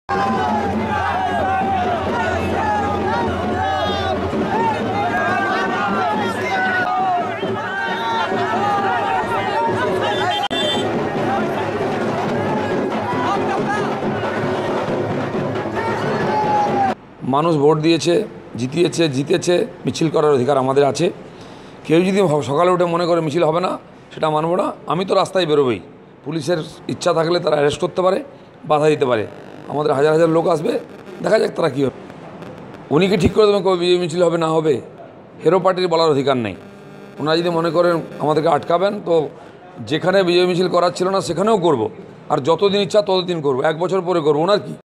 মানুষ ভোট দিয়েছে, জিতেছে, মিছিল করার অধিকার আমাদের আছে। কেউ যদি সকালে উঠে মনে করে মিছিল হবে না, সেটা মানব না। আমি তো রাস্তায় বেরোবেই। পুলিশের ইচ্ছা থাকলে তারা অ্যারেস্ট করতে পারে, বাধা দিতে পারে। আমাদের হাজার হাজার লোক আসবে, দেখা যাক তারা কী হবে। উনি কি ঠিক করে দেবেন কবে বিজয় মিছিল হবে না হবে? হেরো পার্টির বলার অধিকার নেই। ওনারা যদি মনে করেন আমাদেরকে আটকাবেন, তো যেখানে বিজয় মিছিল করার ছিল না সেখানেও করব। আর যতদিন ইচ্ছা ততদিন করব, 1 বছর পরে করবো। ওনার কি?